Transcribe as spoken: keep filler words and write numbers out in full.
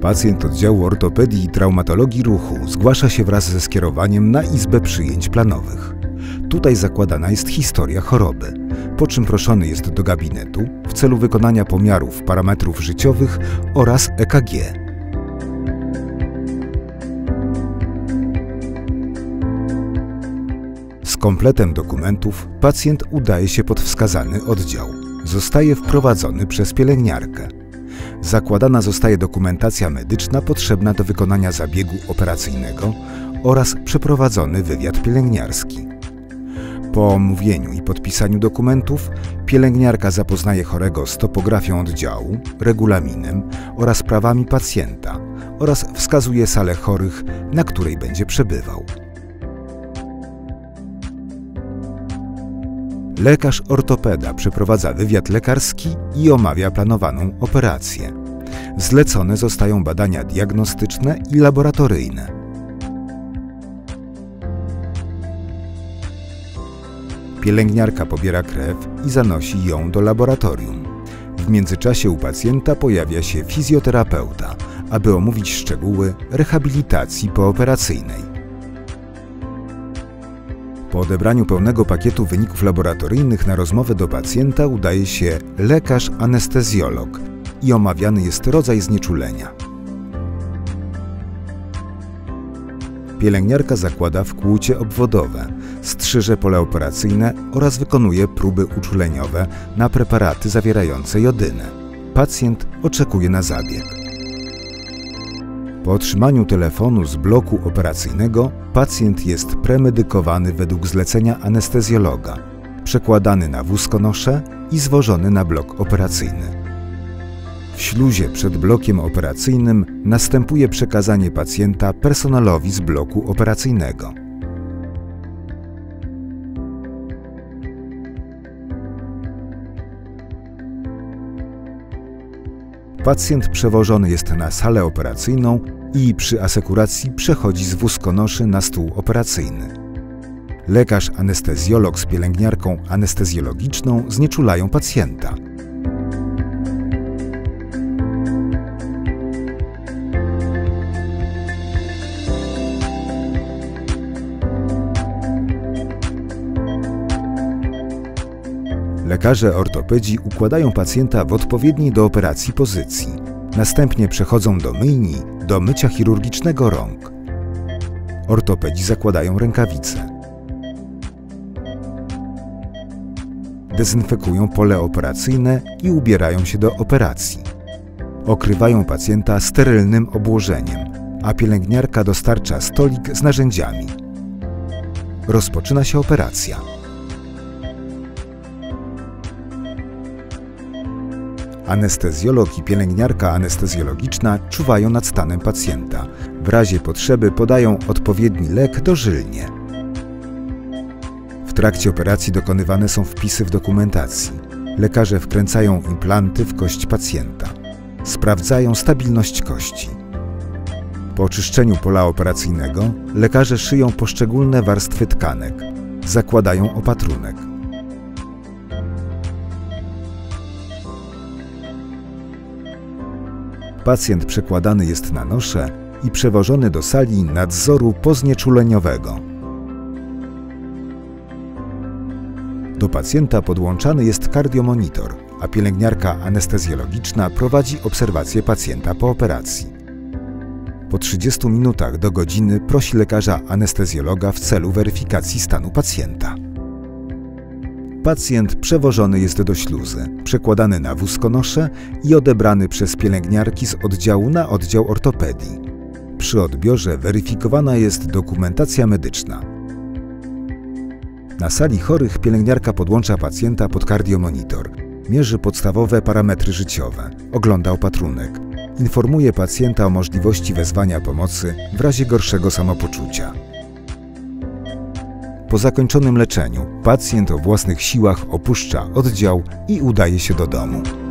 Pacjent oddziału ortopedii i traumatologii ruchu zgłasza się wraz ze skierowaniem na izbę przyjęć planowych. Tutaj zakładana jest historia choroby, po czym proszony jest do gabinetu w celu wykonania pomiarów parametrów życiowych oraz E K G. Z kompletem dokumentów pacjent udaje się pod wskazany oddział. Zostaje wprowadzony przez pielęgniarkę. Zakładana zostaje dokumentacja medyczna potrzebna do wykonania zabiegu operacyjnego oraz przeprowadzony wywiad pielęgniarski. Po omówieniu i podpisaniu dokumentów pielęgniarka zapoznaje chorego z topografią oddziału, regulaminem oraz prawami pacjenta oraz wskazuje salę chorych, na której będzie przebywał. Lekarz ortopeda przeprowadza wywiad lekarski i omawia planowaną operację. Zlecone zostają badania diagnostyczne i laboratoryjne. Pielęgniarka pobiera krew i zanosi ją do laboratorium. W międzyczasie u pacjenta pojawia się fizjoterapeuta, aby omówić szczegóły rehabilitacji pooperacyjnej. Po odebraniu pełnego pakietu wyników laboratoryjnych na rozmowę do pacjenta udaje się lekarz anestezjolog i omawiany jest rodzaj znieczulenia. Pielęgniarka zakłada wkłucie obwodowe, strzyże pole operacyjne oraz wykonuje próby uczuleniowe na preparaty zawierające jodynę. Pacjent oczekuje na zabieg. Po otrzymaniu telefonu z bloku operacyjnego pacjent jest premedykowany według zlecenia anestezjologa, przekładany na wózkonoszę i zwożony na blok operacyjny. W śluzie przed blokiem operacyjnym następuje przekazanie pacjenta personelowi z bloku operacyjnego. Pacjent przewożony jest na salę operacyjną i przy asekuracji przechodzi z wózkonoszy na stół operacyjny. Lekarz anestezjolog z pielęgniarką anestezjologiczną znieczulają pacjenta. Lekarze ortopedzi układają pacjenta w odpowiedniej do operacji pozycji. Następnie przechodzą do myjni do mycia chirurgicznego rąk. Ortopedzi zakładają rękawice. Dezynfekują pole operacyjne i ubierają się do operacji. Okrywają pacjenta sterylnym obłożeniem, a pielęgniarka dostarcza stolik z narzędziami. Rozpoczyna się operacja. Anestezjolog i pielęgniarka anestezjologiczna czuwają nad stanem pacjenta. W razie potrzeby podają odpowiedni lek dożylnie. W trakcie operacji dokonywane są wpisy w dokumentacji. Lekarze wkręcają implanty w kość pacjenta. Sprawdzają stabilność kości. Po oczyszczeniu pola operacyjnego lekarze szyją poszczególne warstwy tkanek. Zakładają opatrunek. Pacjent przekładany jest na noszę i przewożony do sali nadzoru poznieczuleniowego. Do pacjenta podłączany jest kardiomonitor, a pielęgniarka anestezjologiczna prowadzi obserwację pacjenta po operacji. Po trzydziestu minutach do godziny prosi lekarza anestezjologa w celu weryfikacji stanu pacjenta. Pacjent przewożony jest do śluzy, przekładany na wózkonoszę i odebrany przez pielęgniarki z oddziału na oddział ortopedii. Przy odbiorze weryfikowana jest dokumentacja medyczna. Na sali chorych pielęgniarka podłącza pacjenta pod kardiomonitor, mierzy podstawowe parametry życiowe, ogląda opatrunek, informuje pacjenta o możliwości wezwania pomocy w razie gorszego samopoczucia. Po zakończonym leczeniu pacjent o własnych siłach opuszcza oddział i udaje się do domu.